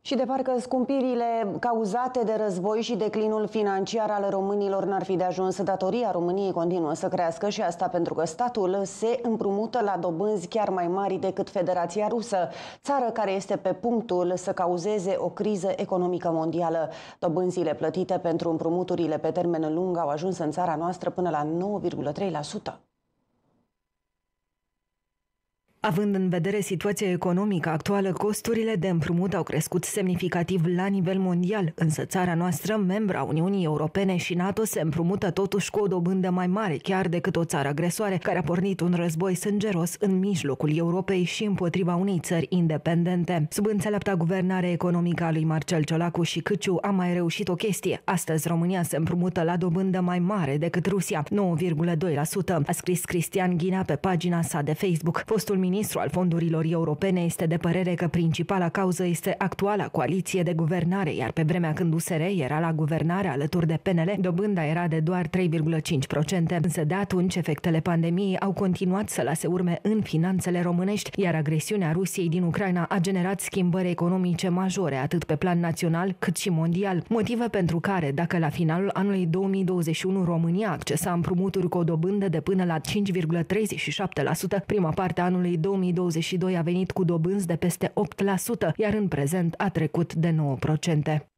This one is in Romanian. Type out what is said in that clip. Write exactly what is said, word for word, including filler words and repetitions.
Și de parcă scumpirile cauzate de război și declinul financiar al românilor n-ar fi de ajuns, datoria României continuă să crească și asta pentru că statul se împrumută la dobânzi chiar mai mari decât Federația Rusă, țară care este pe punctul să cauzeze o criză economică mondială. Dobânzile plătite pentru împrumuturile pe termen lung au ajuns în țara noastră până la nouă virgulă trei la sută. Având în vedere situația economică actuală, costurile de împrumut au crescut semnificativ la nivel mondial, însă țara noastră, membra Uniunii Europene și NATO, se împrumută totuși cu o dobândă mai mare chiar decât o țară agresoare care a pornit un război sângeros în mijlocul Europei și împotriva unei țări independente. Sub înțelepta guvernare economică a lui Marcel Ciolacu și Câciu a mai reușit o chestie. Astăzi România se împrumută la dobândă mai mare decât Rusia, nouă virgulă doi la sută, a scris Cristian Ghinea pe pagina sa de Facebook. Fostul ministru al fondurilor europene este de părere că principala cauză este actuala coaliție de guvernare, iar pe vremea când U S R era la guvernare alături de P N L, dobânda era de doar trei virgulă cinci la sută. Însă de atunci efectele pandemiei au continuat să lase urme în finanțele românești, iar agresiunea Rusiei din Ucraina a generat schimbări economice majore, atât pe plan național cât și mondial. Motive pentru care, dacă la finalul anului două mii douăzeci și unu România accesa împrumuturi cu o dobândă de până la cinci virgulă treizeci și șapte la sută, prima parte a anului două mii douăzeci și doi a venit cu dobânzi de peste opt la sută, iar în prezent a trecut de nouă la sută.